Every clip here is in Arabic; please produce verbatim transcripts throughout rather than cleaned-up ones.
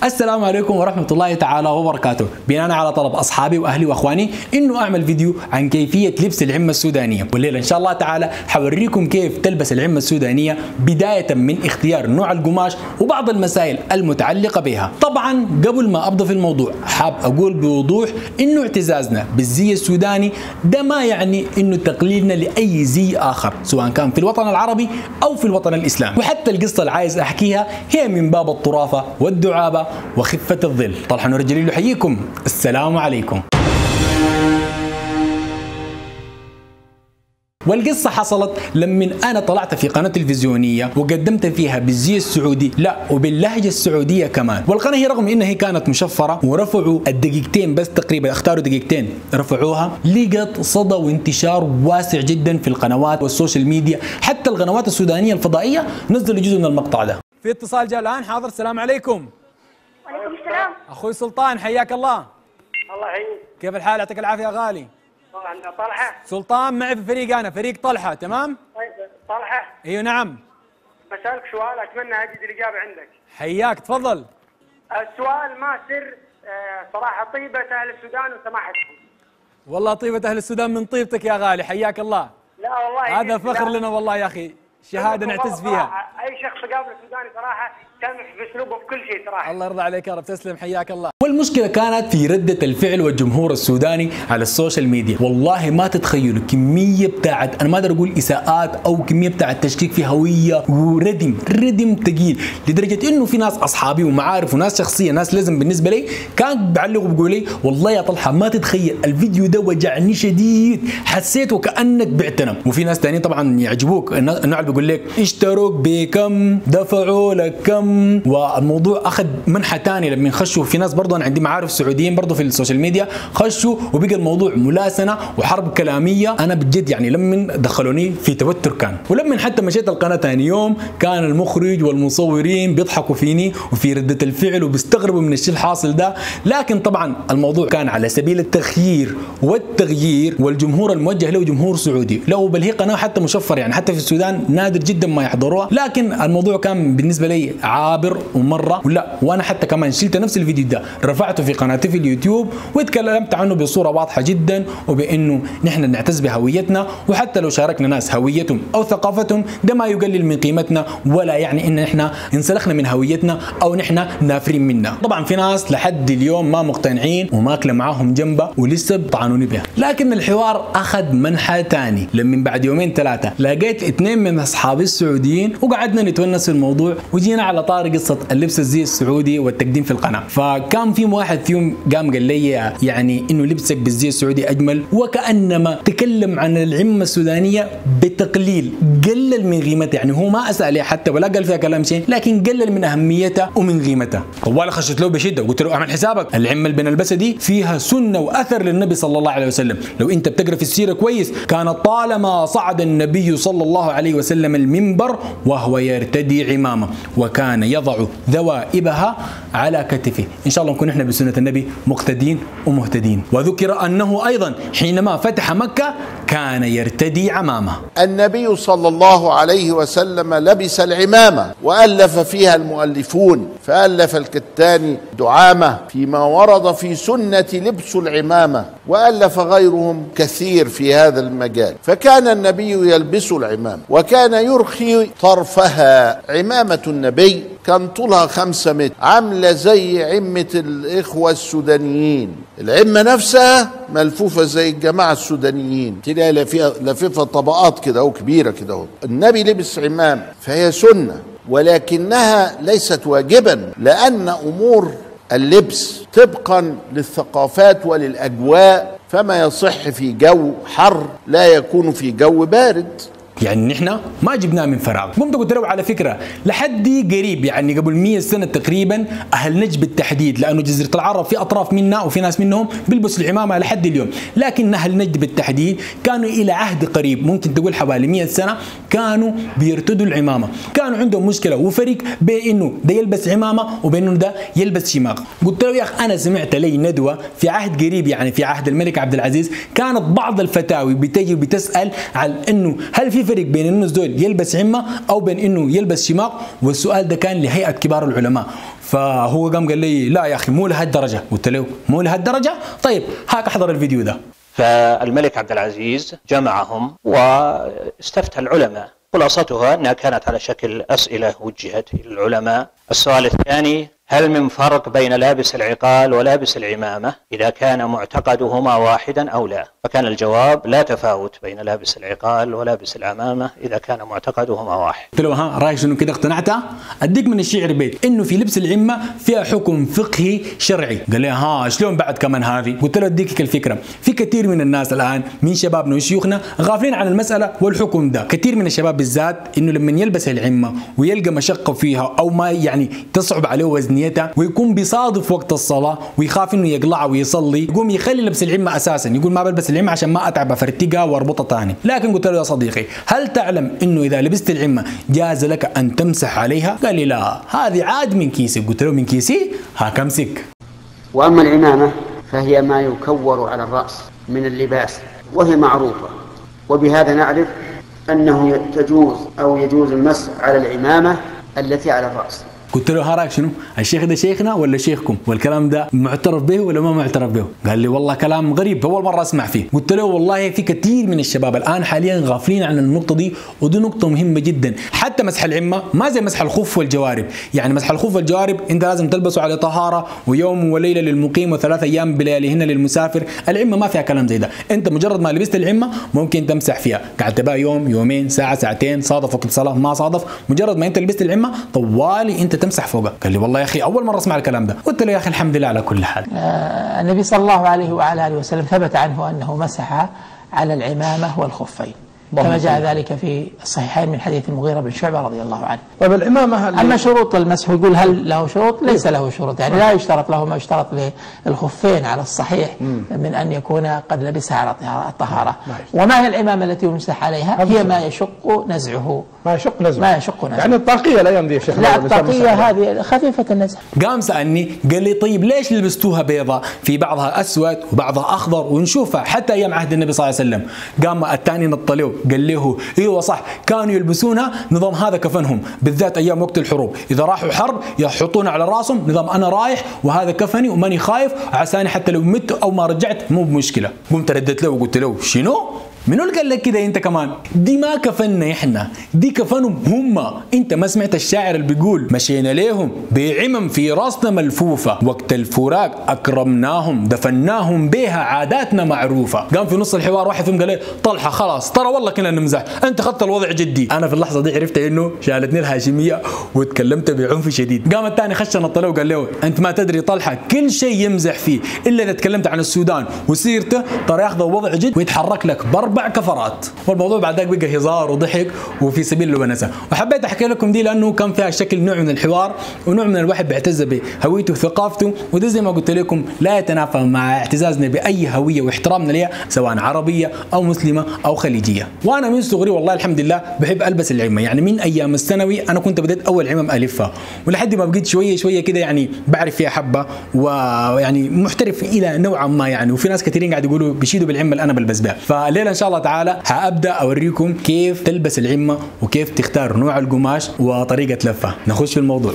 السلام عليكم ورحمة الله تعالى وبركاته. بناء على طلب أصحابي وأهلي وأخواني إنه أعمل فيديو عن كيفية لبس العمة السودانية، والليلة إن شاء الله تعالى حوريكم كيف تلبس العمة السودانية بداية من اختيار نوع القماش وبعض المسائل المتعلقة بها. طبعا قبل ما أبدأ في الموضوع حاب أقول بوضوح إنه اعتزازنا بالزي السوداني ده ما يعني إنه تقليدنا لأي زي آخر سواء كان في الوطن العربي أو في الوطن الإسلامي، وحتى القصة اللي عايز أحكيها هي من باب الطرافة والدعابة وخفة الظل. طلحة نور الجليل يحييكم، السلام عليكم. والقصة حصلت لما أنا طلعت في قناة تلفزيونية وقدمت فيها بالزي السعودي، لا وباللهجة السعودية كمان. والقناة هي رغم إنها كانت مشفرة ورفعوا الدقيقتين بس تقريبا، اختاروا دقيقتين رفعوها، لقت صدى وانتشار واسع جدا في القنوات والسوشيال ميديا، حتى القنوات السودانية الفضائية نزلوا جزء من المقطع ده. في اتصال جاء الآن، حاضر. السلام عليكم. وعليكم السلام. أخوي سلطان، حياك الله. الله يحييك. كيف الحال؟ يعطيك العافية يا غالي. طبعا طلحة. سلطان معي في فريق، أنا فريق طلحة، تمام؟ طيب طلحة. ايوه نعم. بسألك سؤال أتمنى أجد الإجابة عندك. حياك، تفضل. السؤال ما سر آه، صراحة طيبة أهل السودان وسماحتهم. والله طيبة أهل السودان من طيبتك يا غالي، حياك الله. لا والله هذا فخر لنا والله يا أخي، شهادة نعتز فيها. أي شخص قابله سوداني صراحة سامح بأسلوبه في كل شيء صراحة. الله يرضى عليك يا رب، تسلم، حياك الله. والمشكلة كانت في ردة الفعل والجمهور السوداني على السوشيال ميديا. والله ما تتخيلوا كمية بتاعت، أنا ما أقدر أقول إساءات أو كمية بتاعت تشكيك في هوية وردم ردم ثقيل، لدرجة إنه في ناس أصحابي ومعارف وناس شخصية، ناس لازم بالنسبة لي، كان بيعلقوا بيقولوا لي والله يا طلحة ما تتخيل الفيديو ده وجعني شديد، حسيت وكأنك بعتنا. وفي ناس تانيين طبعا يعجبوك، النوع اللي بيقول لك اشتروك بكم، دفعوا لك كم، والموضوع أخذ منحى تاني لما خشوا. في ناس برضه أنا عندي معارف سعوديين برضه في السوشيال ميديا خشوا وبقى الموضوع ملاسنة وحرب كلامية. أنا بجد يعني لما دخلوني في توتر كان، ولما حتى مشيت القناة ثاني يوم كان المخرج والمصورين بيضحكوا فيني وفي ردة الفعل وبيستغربوا من الشيء الحاصل ده. لكن طبعا الموضوع كان على سبيل التخيير والتغيير، والجمهور الموجه له جمهور سعودي، لو بل هي قناة حتى مشفر يعني، حتى في السودان نادر جدا ما يحضروها. لكن الموضوع كان بالنسبة لي عابر ومرة ولا، وانا حتى كمان شلت نفس الفيديو ده رفعته في قناتي في اليوتيوب وتكلمت عنه بصورة واضحة جدا، وبانه نحن نعتز بهويتنا، وحتى لو شاركنا ناس هويتهم او ثقافتهم ده ما يقلل من قيمتنا، ولا يعني ان نحن انسلخنا من هويتنا او نحن نافرين منها. طبعا في ناس لحد اليوم ما مقتنعين وماكله معاهم جنبه ولسه بطعنوني بها. لكن الحوار اخذ منحى ثاني لما بعد يومين ثلاثه لقيت اثنين من اصحابي السعوديين وقعدنا نتونس في الموضوع، وجينا على طار قصه اللبس الزي السعودي والتقديم في القناه. فكان في واحد فيهم قام قال لي يعني انه لبسك بالزي السعودي اجمل، وكانما تكلم عن العمه السودانيه بتقليل، قلل من قيمتها. يعني هو ما اساء لي حتى ولا قال فيها كلام شيء، لكن قلل من اهميتها ومن قيمتها. طوال خشيت له بشده وقلت له اعمل حسابك، العمه اللي بنلبسها دي فيها سنه واثر للنبي صلى الله عليه وسلم. لو انت بتقرا في السيره كويس، كان طالما صعد النبي صلى الله عليه وسلم المنبر وهو يرتدي عمامه، وكان يضع ذوائبها على كتفه. ان شاء الله نكون احنا بسنه النبي مقتدين ومهتدين. وذكر انه ايضا حينما فتح مكه كان يرتدي عمامه. النبي صلى الله عليه وسلم لبس العمامه والف فيها المؤلفون، فالف الكتاني دعامه فيما ورد في سنه لبس العمامه، والف غيرهم كثير في هذا المجال. فكان النبي يلبس العمامه وكان يرخي طرفها. عمامه النبي كان طولها خمسة متر، عاملة زي عمة الإخوة السودانيين. العمة نفسها ملفوفة زي الجماعة السودانيين، تلاقي لفيفة طبقات كده أو كبيرة كده. النبي لبس عمام فهي سنة، ولكنها ليست واجبا، لأن أمور اللبس طبقا للثقافات وللأجواء، فما يصح في جو حر لا يكون في جو بارد. يعني نحن ما جبناه من فراغ. قمت قلت له على فكره لحد قريب يعني قبل مية سنه تقريبا اهل نجد بالتحديد، لانه جزيره العرب في اطراف منا وفي ناس منهم بيلبسوا العمامه لحد اليوم، لكن اهل نجد بالتحديد كانوا الى عهد قريب، ممكن تقول حوالي مية سنه، كانوا بيرتدوا العمامه. كانوا عندهم مشكله وفرق بين انه ده يلبس عمامه وبين انه ده يلبس شماغ. قلت له يا اخي انا سمعت لي ندوه في عهد قريب يعني في عهد الملك عبد العزيز، كانت بعض الفتاوي بتجي بتسال عن انه هل في فرق بين انه الزول يلبس عمه او بين انه يلبس شماغ، والسؤال ده كان لهيئه كبار العلماء. فهو قام قال لي لا يا اخي مو لهالدرجه. قلت له مو لهالدرجه؟ طيب هاك احضر الفيديو ده. فالملك عبد العزيز جمعهم واستفتى العلماء، خلاصتها أنها كانت على شكل أسئلة وجهت إلى العلماء. السؤال الثاني: هل من فرق بين لابس العقال ولابس العمامة إذا كان معتقدهما واحدا أو لا؟ فكان الجواب: لا تفاوت بين لابس العقال ولابس العمامة إذا كان معتقدهما واحد. قلت له ها رايك شنو كده اقتنعتها؟ أديك من الشعر بيت إنه في لبس العمة فيها حكم فقهي شرعي. قال لي ها شلون بعد كمان هذه؟ قلت له أديك الفكرة. في كثير من الناس الآن من شبابنا وشيوخنا غافلين عن المسألة والحكم ده. كثير من الشباب بالذات إنه لما يلبس العمة ويلقى مشقة فيها أو ما يعني تصعب عليه وزنيتها ويكون بيصادف وقت الصلاة ويخاف إنه يقلعها ويصلي، يقوم يخلي لبس العمة أساسا، يقول ما بلبس العمة عشان ما أتعب أفرتقها وأربطها ثاني. لكن قلت له يا صديقي هل تعلم إنه إذا لبست العمة جاز لك أن تمسح عليها؟ قال لي لا هذه عاد من كيسي. قلت له من كيسي؟ هاك امسك. وأما العمامة فهي ما يكور على الرأس من اللباس وهي معروفة، وبهذا نعرف أنه تجوز أو يجوز المسح على العمامة التي على الرأس. قلت له ها رايك شنو؟ الشيخ ده شيخنا ولا شيخكم؟ والكلام ده معترف به ولا ما معترف به؟ قال لي والله كلام غريب اول مره اسمع فيه. قلت له والله في كثير من الشباب الان حاليا غافلين عن النقطه دي، ودي نقطه مهمه جدا. حتى مسح العمه ما زي مسح الخف والجوارب، يعني مسح الخف والجوارب انت لازم تلبسه على طهاره ويوم وليله للمقيم وثلاث ايام بلياليهن للمسافر. العمه ما فيها كلام زي ده، انت مجرد ما لبست العمه ممكن تمسح فيها، قعدت بها يوم يومين ساعه ساعتين، صادف وقت صلاه ما صادف، مجرد ما انت لبست العمه طوالي انت تمسح فوقها. قال لي والله يا اخي اول مره اسمع الكلام ده. قلت له يا اخي الحمد لله على كل حال. آه النبي صلى الله عليه وعلى اله وسلم ثبت عنه انه مسح على العمامه والخفين كما جاء ذلك في الصحيحين من حديث المغيرة بن شعبة رضي الله عنه. طيب العمامة هل... أما شروط المسح يقول هل له شروط؟ ليس له شروط، يعني لا يشترط له ما يشترط للخفين على الصحيح من أن يكون قد لبسها على الطهارة. وما هي العمامة التي يمسح عليها؟ هي ما يشق نزعه. ما يشق نزعه. ما يشق نزعه. يعني الطاقية الأيام دي يا شيخ. لا الطاقية هذه خفيفة النزع. قام سألني قال لي طيب ليش لبستوها بيضاء؟ في بعضها أسود وبعضها أخضر ونشوفها حتى أيام عهد النبي صلى الله عليه وسلم. قام الثاني نطلعه قال له ايوه صح كانوا يلبسونها نظام هذا كفنهم، بالذات ايام وقت الحروب، اذا راحوا حرب يحطونها على راسهم نظام انا رايح وهذا كفني وماني خايف عساني حتى لو مت او ما رجعت مو بمشكله. قمت رديت له وقلت له شنو؟ منو اللي قال لك كده انت كمان؟ دي ما كفنا احنا، دي كفنهم هم. انت ما سمعت الشاعر اللي بيقول مشينا ليهم بعمم في راسنا ملفوفه، وقت الفراق اكرمناهم دفناهم بها عاداتنا معروفه. قام في نص الحوار واحد فيهم قال لي طلحه خلاص ترى والله كنا نمزح، انت اخذت الوضع جدي. انا في اللحظه دي عرفت انه شالتني الهاشميه وتكلمت بعنف شديد. قام الثاني خش نطله وقال له انت ما تدري طلحه كل شيء يمزح فيه الا اذا تكلمت عن السودان وسيرته ترى ياخذ الوضع جد ويتحرك لك بربع كفرات. والموضوع بعد ذاك بقى هزار وضحك وفي سبيل الونسه. وحبيت احكي لكم دي لانه كان فيها شكل نوع من الحوار ونوع من الواحد بيعتز بهويته وثقافته، وده زي ما قلت لكم لا يتنافى مع اعتزازنا باي هويه واحترامنا لها سواء عربيه او مسلمه او خليجيه. وانا من صغري والله الحمد لله بحب البس العمه، يعني من ايام الثانوي انا كنت بديت اول عمم الفها ولحد ما بقيت شويه شويه كده يعني بعرف فيها حبه ويعني محترف الى نوعا ما يعني. وفي ناس كثيرين قاعد يقولوا بيشيدوا بالعمه اللي انا بلبس بها. فالليله ان شاء الله تعالى هابدا اوريكم كيف تلبس العمه وكيف تختار نوع القماش وطريقه لفها. نخش في الموضوع.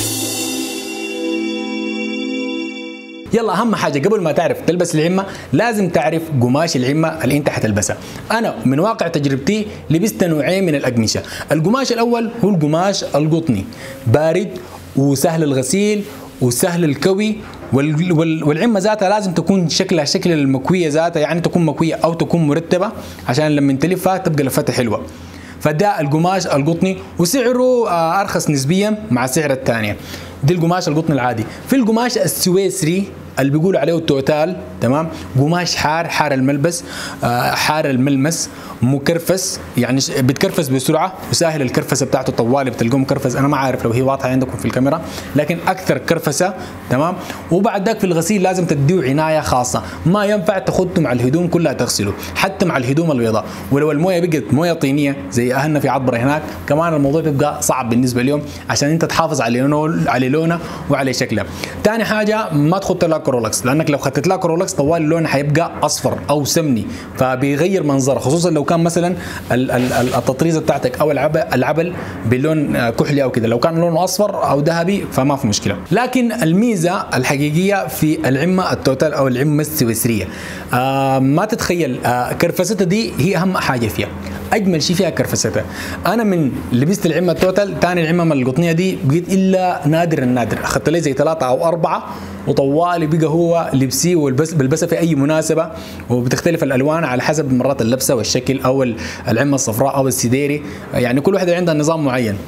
يلا اهم حاجه قبل ما تعرف تلبس العمه لازم تعرف قماش العمه اللي انت حتلبسها. انا من واقع تجربتي لبست نوعين من الاقمشه. القماش الاول هو القماش القطني، بارد وسهل الغسيل وسهل الكوي، والعمه ذاتها لازم تكون شكلها شكل المكويه ذاتها، يعني تكون مكويه او تكون مرتبه عشان لما تلفها تبقى لفتها حلوه. فده القماش القطني وسعره ارخص نسبيا مع سعر الثانيه. دي القماش القطني العادي. في القماش السويسري اللي بيقولوا عليه التوتال، تمام؟ قماش حار حار الملبس حار الملمس مكرفس، يعني بتكرفس بسرعه وسهل الكرفسه بتاعته طوالي بتلقوه مكرفس. انا ما عارف لو هي واضحه عندكم في الكاميرا لكن اكثر كرفسه، تمام؟ وبعد ذاك في الغسيل لازم تديه عنايه خاصه، ما ينفع تاخده مع الهدوم كلها تغسله حتى مع الهدوم البيضاء. ولو المويه بقت مويه طينيه زي اهلنا في عطبره هناك كمان الموضوع بيبقى صعب بالنسبه لهم عشان انت تحافظ على لونه على لونه وعلى شكله. ثاني حاجه ما تخط لك كرولكس، لانك لو خدت لها كرولكس طوال اللون حيبقى اصفر او سمني فبيغير منظرها، خصوصا لو كان مثلا التطريزه بتاعتك او العبل العبل بلون كحلي او كده، لو كان لونه اصفر او ذهبي فما في مشكله. لكن الميزه الحقيقيه في العمه التوتال او العمه السويسريه آه ما تتخيل آه كرفستها دي هي اهم حاجه فيها، اجمل شيء فيها كرفستها. انا من لبست العمه التوتال ثاني العمه القطنيه دي بقيت الا نادر النادر، اخذت لي زي ثلاثه او اربعه وطوالي بقى هو لبسي والبس بلبسها في اي مناسبه، وبتختلف الالوان على حسب مرات اللبسه والشكل او العمه الصفراء او السديري، يعني كل واحده عندها نظام معين.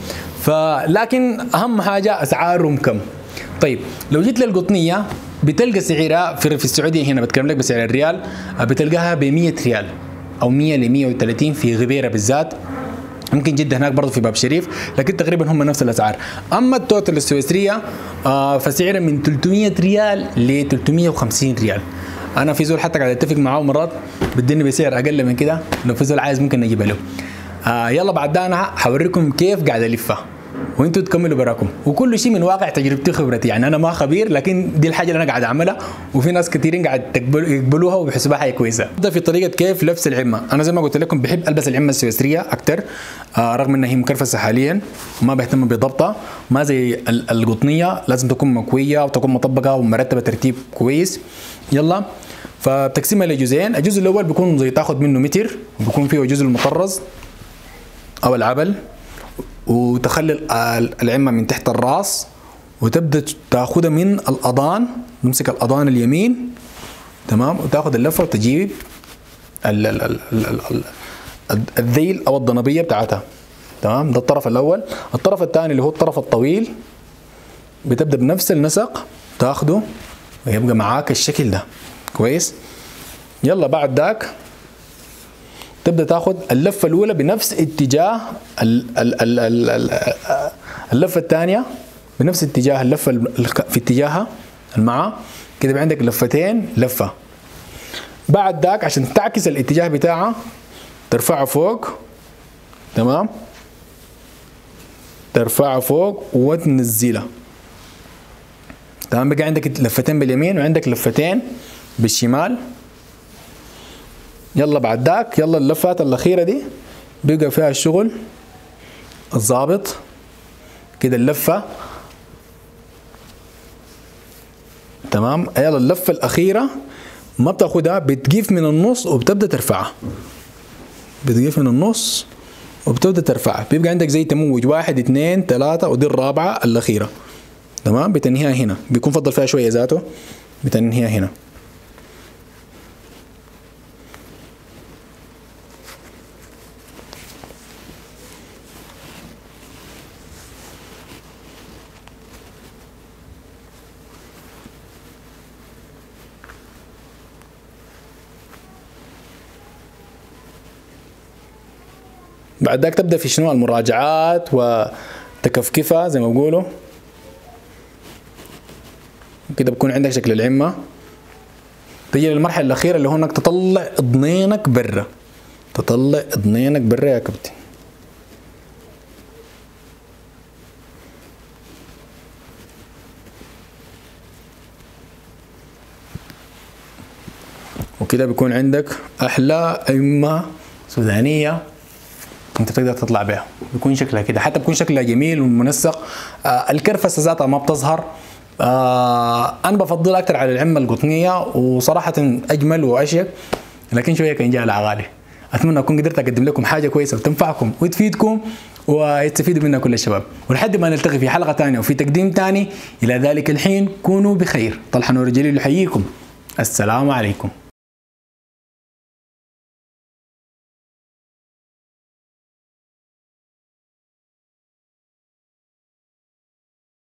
فلكن اهم حاجه اسعارهم كم. طيب لو جيت للقطنيه بتلقى سعرها في السعوديه هنا بتكلم لك بسعر الريال بتلقاها ب مية ريال او مية ل مية وثلاثين في غبيره بالذات، ممكن جدا هناك برضه في باب شريف، لكن تقريبا هم نفس الاسعار. اما التوتال السويسريه آه فسعرها من ثلاثمية ريال ل ثلاثمية وخمسين ريال. انا في زول حتى قاعد اتفق معاه مرات بديني بسعر اقل من كده، لو في زول عايز ممكن نجيبها له. آه يلا بعد ده انا حوريكم كيف قاعد الفها وانتوا تكملوا براكم، وكل شيء من واقع تجربتي وخبرتي، يعني انا ما خبير لكن دي الحاجه اللي انا قاعد اعملها، وفي ناس كثيرين قاعد يقبلوها وبيحسبوها حاجه كويسه. ده في طريقه كيف لبس العمه، انا زي ما قلت لكم بحب البس العمه السويسريه اكثر آه رغم انها هي مكرفسه حاليا وما بهتم بضبطها، ما زي القطنيه لازم تكون مكويه وتكون مطبقه ومرتبه ترتيب كويس. يلا فبتقسمها لجزئين، الجزء الاول بيكون زي تاخذ منه متر بيكون فيه الجزء المطرز او العبل، وتخلي العمة من تحت الراس وتبدأ تاخدها من الأضان، نمسك الأضان اليمين تمام وتاخد اللفة وتجيب ال ال ال ال ال الذيل أو الضنبية بتاعتها تمام. ده الطرف الأول. الطرف الثاني اللي هو الطرف الطويل بتبدأ بنفس النسق تاخده ويبقى معاك الشكل ده كويس. يلا بعد ذاك تبدأ تاخد اللفة الأولى بنفس اتجاه ال ال ال ال ال اللفة الثانية بنفس اتجاه اللفة في اتجاهها المعاه كده، يبقى عندك لفتين لفة. بعد ذاك عشان تعكس الاتجاه بتاعها ترفعها فوق تمام، ترفعها فوق وتنزلها تمام. بقى عندك لفتين باليمين وعندك لفتين بالشمال. يلا بعد ذاك يلا اللفات الأخيرة دي بيبقى فيها الشغل الضابط كده اللفة تمام. يلا اللفة الأخيرة ما بتاخدها بتجيف من النص وبتبدأ ترفعها، بتجيف من النص وبتبدأ ترفعها، بيبقى عندك زي تموج واحد اثنين ثلاثة ودي الرابعة الأخيرة تمام. بتنهيها هنا بيكون فضل فيها شوية ذاته بتنهيها هنا. بعد ذاك تبدا في شنو المراجعات وتكفكفها زي ما بيقولوا كده، بكون عندك شكل العمه. تيجي للمرحله الاخيره اللي هو انك تطلع اذنينك برا، تطلع اذنينك برا يا كابتن. وكده بيكون عندك احلى عمه سودانيه انت تقدر تطلع بها، بيكون شكلها كده، حتى بيكون شكلها جميل ومنسق. آه الكرفسه ذاتها ما بتظهر. آه انا بفضل اكثر على العمه القطنيه وصراحه اجمل واشيك، لكن شويه كان جاي على غالي. اتمنى اكون قدرت اقدم لكم حاجه كويسه وتنفعكم وتفيدكم ويستفيدوا منها كل الشباب، ولحد ما نلتقي في حلقه ثانيه وفي تقديم ثاني، الى ذلك الحين كونوا بخير. طلحة نور الجليل يحييكم، السلام عليكم.